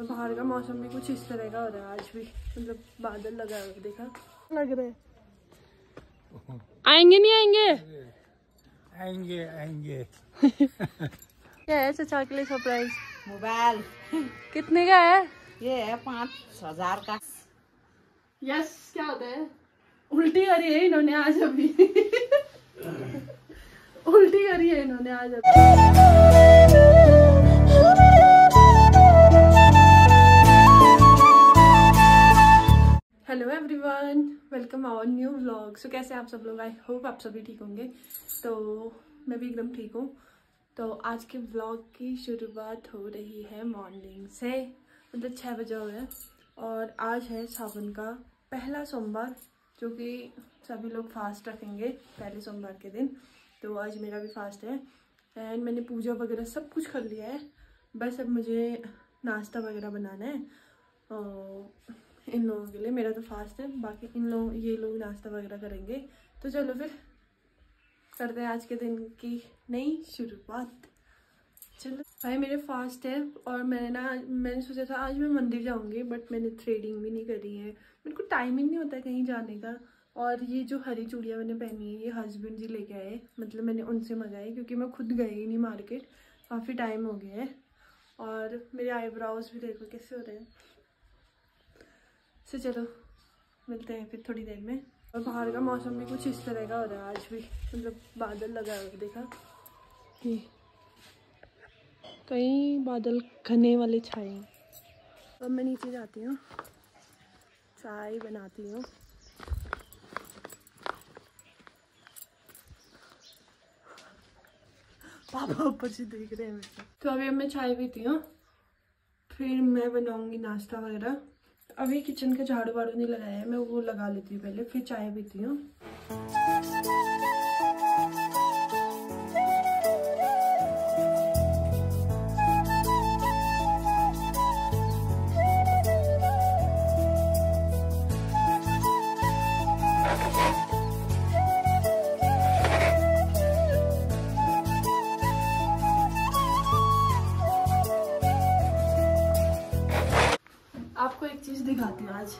और बाहर का मौसम भी कुछ इस तरह का हो रहा है आज भी, मतलब बादल लगा है, देखा लग रहा है। आएंगे नहीं आएंगे? आएंगे आएंगे। क्या है चाचा के लिए सरप्राइज? मोबाइल। कितने का है? ये है 5,000 का। यस, क्या होता है? उल्टी करी है इन्होंने आज अभी। उल्टी करी है इन्होंने आज अभी। Hello everyone, welcome our new vlog. So कैसे आप सब लोग? आई होप आप सभी ठीक होंगे। तो मैं भी एकदम ठीक हूँ। तो आज के व्लॉग की शुरुआत हो रही है मॉर्निंग से, मतलब 6 बजे हो गए। और आज है सावन का पहला सोमवार, जो कि सभी लोग फास्ट रखेंगे पहले सोमवार के दिन। तो आज मेरा भी फास्ट है एंड मैंने पूजा वगैरह सब कुछ कर लिया है। बस अब मुझे नाश्ता वगैरह बनाना है इन लोगों के लिए। मेरा तो फास्ट है, बाकी ये लोग नाश्ता वगैरह करेंगे। तो चलो फिर करते हैं आज के दिन की नई शुरुआत। चलो भाई, मेरे फास्ट है और मैंने सोचा था आज मैं मंदिर जाऊंगी, बट मैंने थ्रेडिंग भी नहीं करी है। मेरे को टाइम ही नहीं होता कहीं जाने का। और ये जो हरी चूड़ियाँ मैंने पहनी है, ये हस्बैंड जी लेके आए, मतलब मैंने उनसे मंगाई, क्योंकि मैं खुद गई ही नहीं मार्केट, काफ़ी टाइम हो गया है। और मेरे आईब्राउज भी देखो कैसे हो रहे हैं। तो चलो मिलते हैं फिर थोड़ी देर में। और बाहर का मौसम भी कुछ इस तरह का हो रहा है आज भी, मतलब बादल लगा हुआ, देखा ये कई बादल घने वाले छाए हैं। अब मैं नीचे जाती हूँ, चाय बनाती हूँ। पापा ऊपर से देख रहे हैं मेरे। तो अभी मैं चाय पीती हूँ, फिर मैं बनाऊंगी नाश्ता वगैरह। अभी किचन का झाड़ू वाड़ू नहीं लगाया है, मैं वो लगा लेती हूँ पहले, फिर चाय पीती हूँ। आपको एक चीज दिखाती हूँ आज।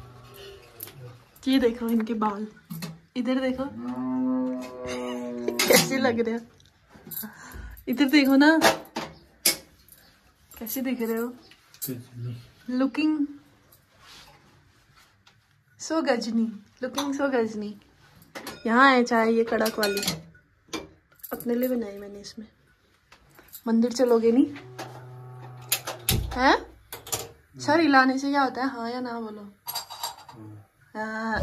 ये देखो इनके बाल, इधर देखो कैसे लग रहे हो। इधर देखो ना कैसे दिख रहे हो। Looking so Ghajini, looking so Ghajini. यहाँ है चाय, ये कड़क वाली अपने लिए बनाई मैंने। इसमें मंदिर चलोगे नहीं है? सर हिलाने से क्या होता है? हाँ या ना बोलो। हाँ।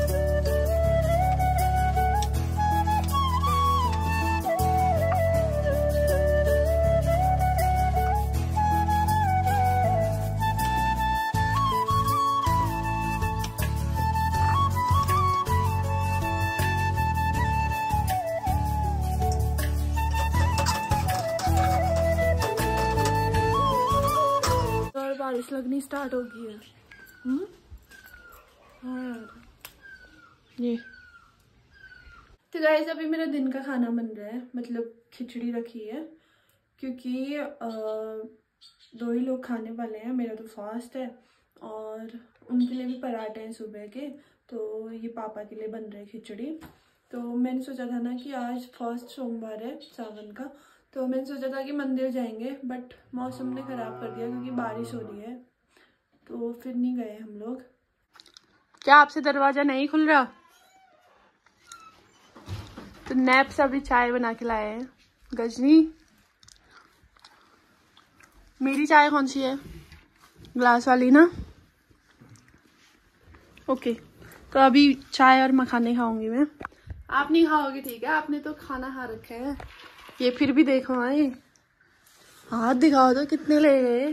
बारिश लगनी स्टार्ट हो गई है। हाँ ये तो गाइस, अभी मेरा दिन का खाना बन रहा है, मतलब खिचड़ी रखी है, क्योंकि 2 ही लोग खाने वाले हैं। मेरा तो फास्ट है और उनके लिए भी पराठे हैं सुबह के, तो ये पापा के लिए बन रहे हैं खिचड़ी। तो मैंने सोचा था ना कि आज फर्स्ट सोमवार है सावन का, तो मैंने सोचा था कि मंदिर जाएंगे, बट मौसम ने ख़राब कर दिया क्योंकि बारिश हो रही है, तो फिर नहीं गए हम लोग। क्या आपसे दरवाज़ा नहीं खुल रहा? तो नैप से अभी चाय बना के लाए हैं गजनी। मेरी चाय कौन सी है? ग्लास वाली ना? ओके, तो अभी चाय और मखाने खाऊंगी मैं। आप नहीं खाओगे ठीक है, आपने तो खाना खा रखा है। ये फिर भी देखो, आए हाथ दिखाओ तो कितने ले गए।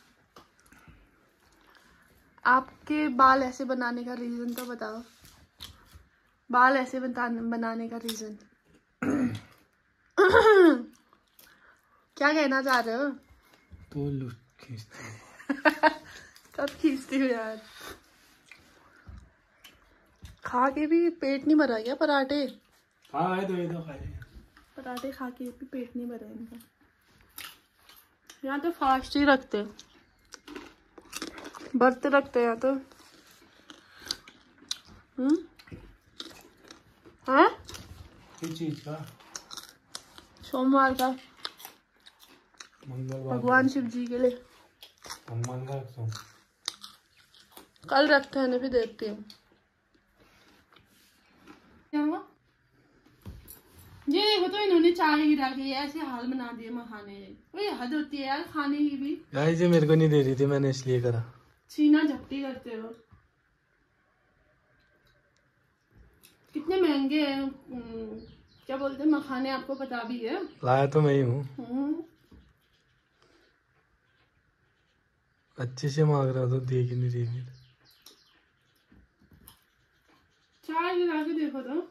आपके बाल ऐसे बनाने का रीजन तो बताओ। बाल ऐसे बनाने का रीजन क्या कहना चाह रहे हो? तो खींचते कब खींचती हो यार? खा के भी पेट नहीं भरा क्या? पराठे हाँ तो ये तो खाए। पराठे खा के भी पेट नहीं भरा इनका। यहाँ तो फास्ट ही रखते। व्रत रखते हैं तो हाँ किस चीज का? सोमवार का मंगलवार। भगवान शिव जी के लिए। हनुमान का रखता हूँ। कल रखते हैं ना, फिर देखती हूँ क्या हुआ। ये देखो तो इन्होंने चाय गिरा के ऐसे हाल बना दिए मखाने। वही हद होती है यार खाने की भी। गाइस ये मेरे को नहीं दे रही थी, मैंने इसलिए करा। सीना झपटी करते हो। कितने महंगे हैं क्या बोलते हैं मखाने, आपको पता भी है। लाया तो मैं ही हूँ। अच्छे से मांग रहा तो दे ही नहीं रही। चाय गिरा के देखो तो।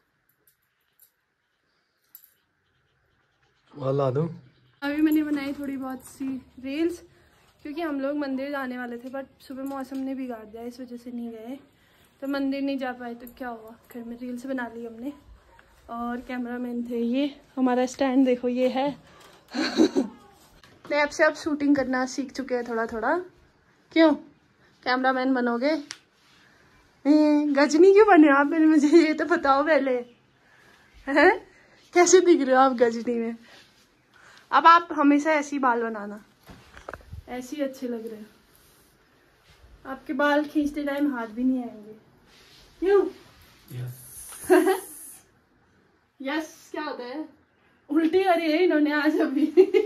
और ला दूँ? अभी मैंने बनाई थोड़ी बहुत सी रील्स, क्योंकि हम लोग मंदिर जाने वाले थे बट सुबह मौसम ने बिगाड़ दिया, इस वजह से नहीं गए। तो मंदिर नहीं जा पाए तो क्या हुआ, घर में रील्स बना ली हमने। और कैमरामैन थे ये, हमारा स्टैंड देखो ये है। स्नैप से आप शूटिंग करना सीख चुके हैं थोड़ा थोड़ा। क्यों कैमरामैन बनोगे? गजनी क्यों बने आप, पहले मुझे ये तो बताओ पहले। हैं कैसे दिख रहे हो आप गजनी में? अब आप हमेशा ऐसे ही बाल बनाना, ऐसे ही अच्छे लग रहे हो। आपके बाल खींचते टाइम हाथ भी नहीं आएंगे। क्यों? यस क्या होता है? उल्टी करी है इन्होंने आज अभी।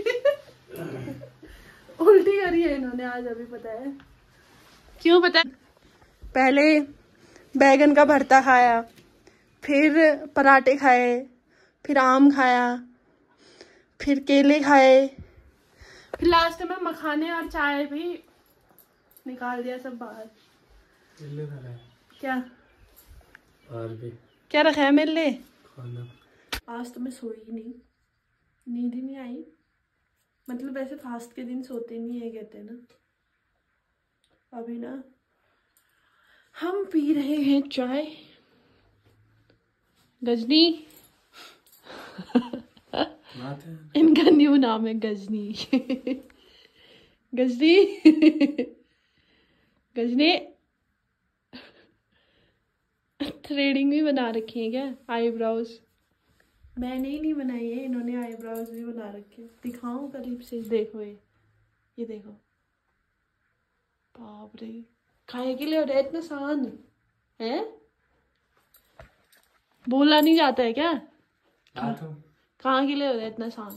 उल्टी करी है इन्होंने आज अभी, पता है क्यों? पता है पहले बैगन का भरता खाया, फिर पराठे खाए, फिर आम खाया, फिर केले खाए, फिर लास्ट में मखाने और चाय भी निकाल दिया सब बाहर। क्या क्या रखा है मेरे लिए? खाना। आज तो मैं सोई नहीं, नींद ही नहीं आई। मतलब ऐसे फास्ट के दिन सोते नहीं है कहते हैं ना। अभी ना हम पी रहे हैं चाय। गजनी इनका न्यू नाम है गजनी। गजनी गजनी थ्रेडिंग भी बना रखी है क्या? आईब्रोज मैंने ही नहीं बनाई है, इन्होंने आईब्रोज भी बना रखे। दिखाऊं करीब से? देखो ये देखो। बाप रे, खाए के लिए हो रहा है इतना सान है? बोला नहीं जाता है क्या? कहाँ के लिए हो रहा है इतना सान?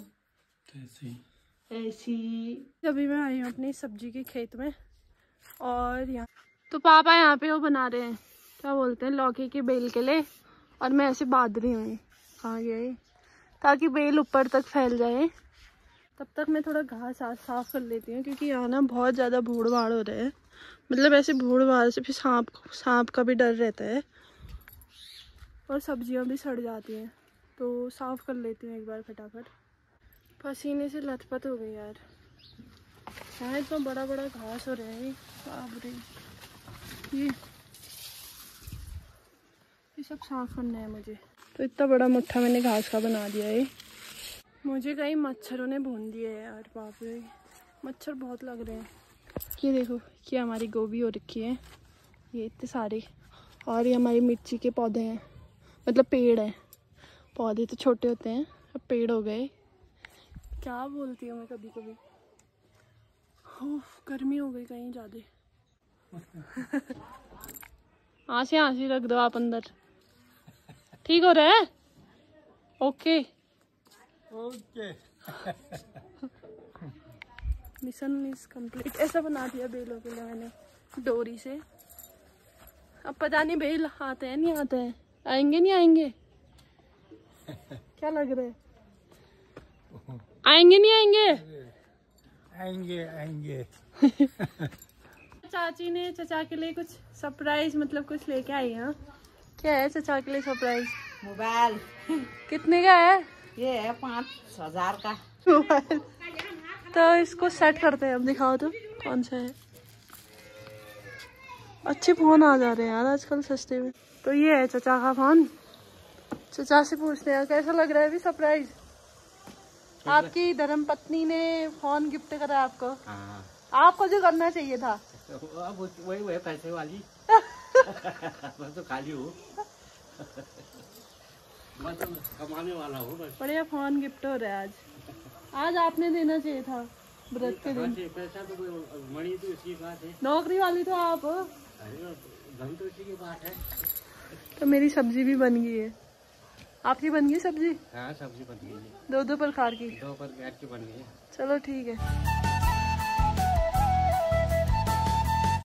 ऐसी अभी मैं आई हूँ अपनी सब्जी के खेत में, और यहाँ तो पापा यहाँ पे वो बना रहे हैं, क्या बोलते हैं, लौकी की बेल के लिए। और मैं ऐसे बांध रही हूँ कहाँ गए, ताकि बेल ऊपर तक फैल जाए। तब तक मैं थोड़ा घास साफ कर लेती हूँ, क्योंकि यहाँ ना बहुत ज़्यादा भूड़ भाड़ हो रहे हैं। मतलब ऐसे भूड़ भाड़ से फिर सांप का भी डर रहता है, और सब्जियाँ भी सड़ जाती हैं। तो साफ कर लेती हूँ एक बार फटाफट। पसीने से लथपथ हो गई यार। यहाँ इतना बड़ा बड़ा घास हो रहा है। बाप रे, ये सब साफ करना है मुझे। तो इतना बड़ा मुट्ठा मैंने घास का बना दिया है। मुझे कहीं मच्छरों ने भून दिया है यार। बाप रे, मच्छर बहुत लग रहे हैं। ये देखो, ये हमारी गोभी हो रखी है, ये इतने सारे। और ये हमारी मिर्ची के पौधे हैं, मतलब पेड़ हैं। पौधे तो छोटे होते हैं, अब पेड़ हो गए। क्या बोलती हूँ मैं कभी कभी। गर्मी हो गई कहीं ज़्यादा। आंसी रख दो आप अंदर। ठीक हो रहा है? Okay okay. Mission is complete. ऐसा बना दिया बेलों के लिए मैंने डोरी से। अब पता नहीं बेल आते हैं नहीं आते हैं, आएंगे नहीं आएंगे। क्या लग रहा है, आएंगे नहीं आएंगे? आएंगे आएंगे। चाची ने चचा के लिए कुछ सरप्राइज, मतलब कुछ लेके आई है। क्या है चचा के लिए सरप्राइज? मोबाइल। कितने का है? ये है 5,000 का मोबाइल। तो इसको सेट करते हैं, अब दिखाओ तो कौन सा है। अच्छे फोन आ जा रहे हैं यार आजकल सस्ते में। तो ये है चचा का फोन। चचा से पूछते हैं कैसा लग रहा है अभी सरप्राइज। आपकी धर्मपत्नी ने फोन गिफ्ट करा आपको। आपको जो करना चाहिए था। अब वही पैसे वाली मैं तो खाली हूँ मैं तो कमाने वाला हूँ बस। बढ़िया फोन गिफ्ट हो रहा है आज आपने देना चाहिए था व्रत के दिन। पैसा तो मणि तो इसी बात है, नौकरी वाली तो आप। अरे धन तो इसी की बात है। तो मेरी सब्जी भी बन गई है। आपकी बन गई सब्जी? हाँ सब्जी बन गई है, दो प्रकार की, 2 प्रकार की बन गई है। चलो ठीक है।